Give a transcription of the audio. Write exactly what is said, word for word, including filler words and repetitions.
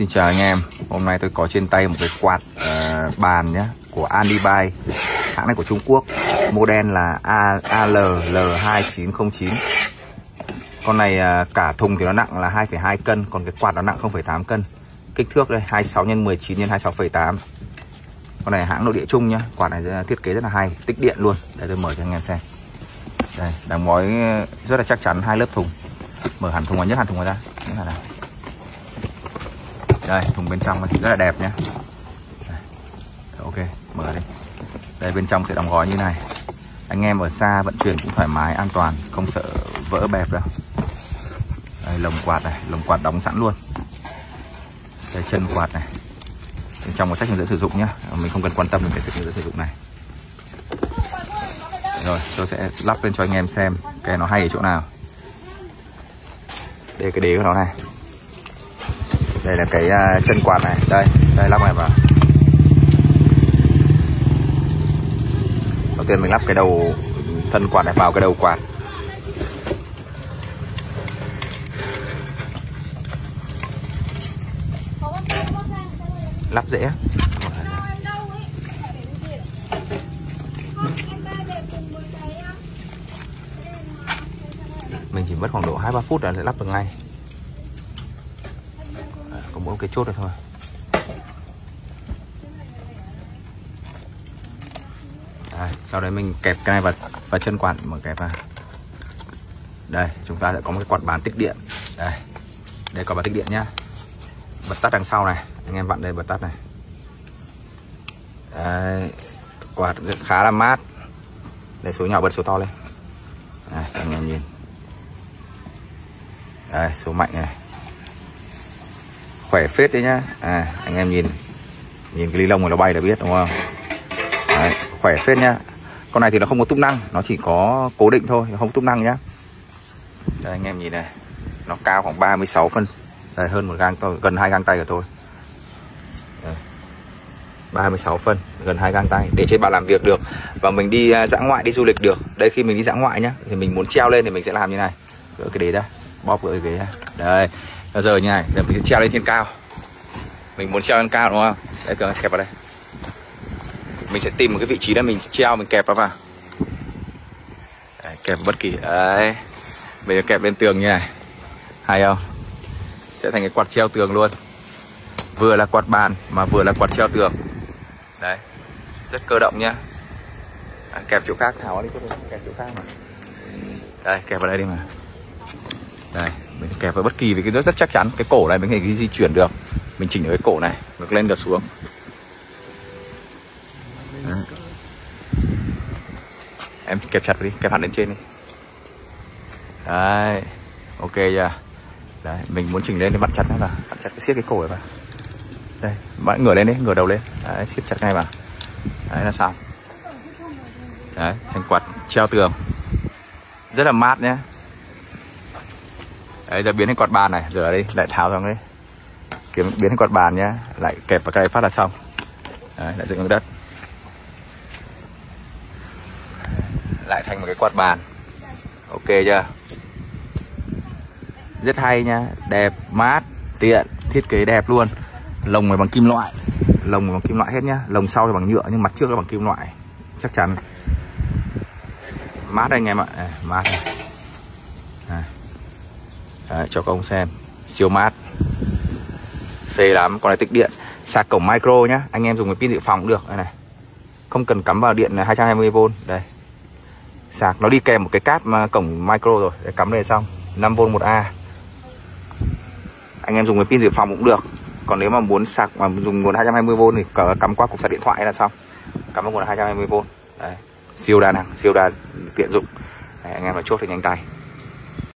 Xin chào anh em. Hôm nay tôi có trên tay một cái quạt uh, bàn nhé của Andibai. Hãng này của Trung Quốc. Model là A L L hai chín không chín. Con này uh, cả thùng thì nó nặng là hai phẩy hai cân, còn cái quạt nó nặng không phẩy tám cân. Kích thước đây hai mươi sáu nhân mười chín nhân hai mươi sáu phẩy tám. Con này hãng nội địa Trung nhá. Quạt này thiết kế rất là hay, tích điện luôn. Đây tôi mở cho anh em xem. Đây, đóng gói rất là chắc chắn, hai lớp thùng. Mở hẳn thùng ngoài, nhất hẳn thùng ngoài ra. Nhất hẳn này. Đây, thùng bên trong này rất là đẹp nhé. Đây. Ok, mở đi. Đây, bên trong sẽ đóng gói như này. Anh em ở xa vận chuyển cũng thoải mái, an toàn, không sợ vỡ bẹp đâu. Đây, lồng quạt này, lồng quạt đóng sẵn luôn. Đây, chân quạt này. Bên trong một sách hướng dẫn sử dụng nhé. Mình không cần quan tâm đến cái sách hướng dẫn sử dụng này. Rồi, tôi sẽ lắp lên cho anh em xem cái nó hay ở chỗ nào. Đây cái đế của nó này. Đây là cái uh, chân quạt này. Đây, đây lắp này vào. Đầu tiên mình lắp cái đầu thân quạt này vào cái đầu quạt. Lắp dễ. Mình chỉ mất khoảng độ hai ba phút là sẽ lắp được ngay. Có mỗi cái chốt này thôi. Đây, sau đấy mình kẹp cái này vào, vào chân quạt, mở kẹp vào. Đây, chúng ta sẽ có một cái quạt bàn tích điện. Đây, đây có bàn tích điện nhá. Bật tắt đằng sau này, anh em vặn đây bật tắt này. Đây, quạt khá là mát. Đây, số nhỏ bật số to lên. Đây, anh em nhìn. Đây, số mạnh này. Khỏe phết đấy nhá. À, anh em nhìn. Nhìn cái ly lông này nó bay là biết đúng không? Đấy, khỏe phết nhá. Con này thì nó không có túp năng, nó chỉ có cố định thôi, không có túp năng nhá. Đây anh em nhìn này. Nó cao khoảng ba mươi sáu phân. Đây, hơn một gang tôi, gần hai gang tay của tôi. Đây. ba mươi sáu phân, gần hai gang tay, để trên bàn làm việc được. Và mình đi dã ngoại, đi du lịch được. Đây, khi mình đi dã ngoại nhá, thì mình muốn treo lên thì mình sẽ làm như này. Gỡ cái đế ra, bóp gỡ cái ghế ra. Đây, bây giờ như này, để mình treo lên trên cao. Mình muốn treo lên cao đúng không? Đấy, cứ kẹp vào đây. Mình sẽ tìm một cái vị trí đó mình treo, mình kẹp vào vào. Đấy, kẹp bất kỳ. Đấy. Bây giờ kẹp lên tường như này. Hay không? Sẽ thành cái quạt treo tường luôn. Vừa là quạt bàn mà vừa là quạt treo tường. Đấy. Rất cơ động nhá. À, kẹp chỗ khác, tháo đi, kẹp chỗ khác mà. Đây, kẹp vào đây đi mà. Đây, mình kẹp vào bất kỳ vì cái rất rất chắc chắn. Cái cổ này mình có thể di chuyển được. Mình chỉnh được cái cổ này, ngược lên ngược xuống. Đấy. Em kẹp chặt đi, kẹp hẳn lên trên đi. Đấy, ok chưa? Đấy, mình muốn chỉnh lên thì vặn chặt nó vào, vặn chặt cái siết cái cổ này vào. Đây, bạn ngửa lên đi, ngửa đầu lên. Đấy, siết chặt ngay vào. Đấy là xong. Đấy, thành quạt treo tường. Rất là mát nhé. Đấy, giờ biến thành quạt bàn này, giờ ở đây lại tháo ra đấy. Kiếm biến thành quạt bàn nhá, lại kẹp vào cái này phát là xong. Đấy, lại dựng xuống đất. Lại thành một cái quạt bàn. Ok chưa? Rất hay nhá, đẹp, mát, tiện, thiết kế đẹp luôn. Lồng này bằng kim loại, lồng bằng kim loại hết nhá. Lồng sau thì bằng nhựa nhưng mặt trước là bằng kim loại, chắc chắn. Mát đây anh em ạ, à, mát này. À. Đấy, cho các ông xem, siêu mát, phê lắm. Con này tích điện, sạc cổng micro nhá, anh em dùng cái pin dự phòng cũng được. Đây này, không cần cắm vào điện hai trăm hai mươi vôn. Đây, sạc nó đi kèm một cái cáp mà cổng micro rồi, để cắm đây xong, năm vôn một A. Anh em dùng cái pin dự phòng cũng được. Còn nếu mà muốn sạc mà dùng nguồn hai trăm hai mươi vôn thì cắm qua cục sạc điện thoại là xong, cắm vào nguồn hai trăm hai mươi vôn. Đấy, siêu đa năng, siêu đa tiện dụng. Đấy, anh em phải chốt thì nhanh tay.